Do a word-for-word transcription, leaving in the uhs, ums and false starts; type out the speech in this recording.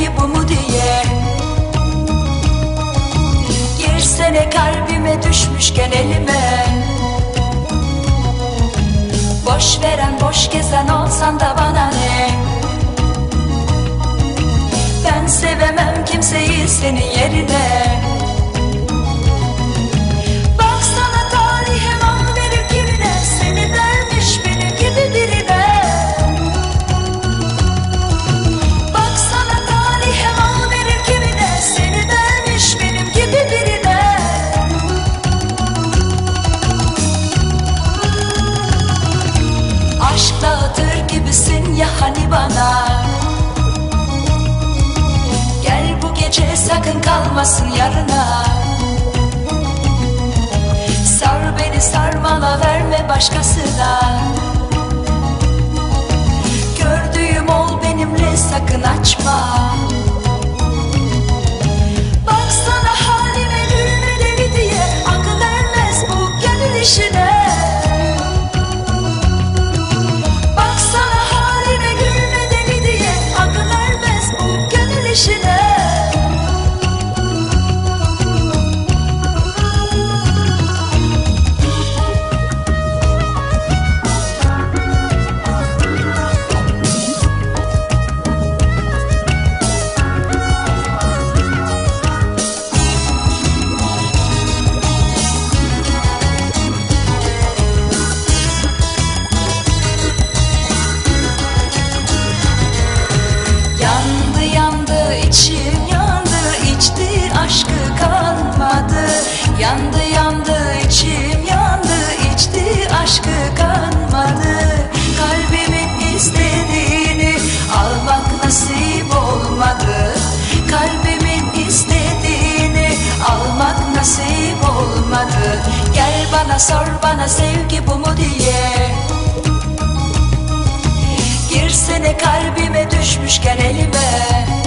sevgi bu mu diye. Girsene kalbime düşmüşken elime. Boş veren boş gezen olsan da bana ne. Ben sevemem kimseyi senin yerine. Baksana tarihe mal verir kimine, seni vermiş benim gibi birine. Baksana tarihe mal verir kimine, seni vermiş benim gibi birine. Aşk dağıtır gibisin ya hani bana. Gel bu gece sakın kalmasın yarına. Sar beni sarmala verme başkasına. Gördüğüm ol benimle sakın açma. Baksana halime gülme deli diye, akıl ermez bu gönül işine. Baksana halime gülme deli diye, akıl ermez bu gönül işine. Yandı yandı içim yandı, içti aşkı kalmadı. Yandı yandı içim yandı, içti aşkı kalmadı. Kalbimin istediğini almak nasip olmadı. Kalbimin istediğini almak nasip olmadı. Gel bana sor bana sevgi bu mu diye. Girsene kalbime düşmüşken elime.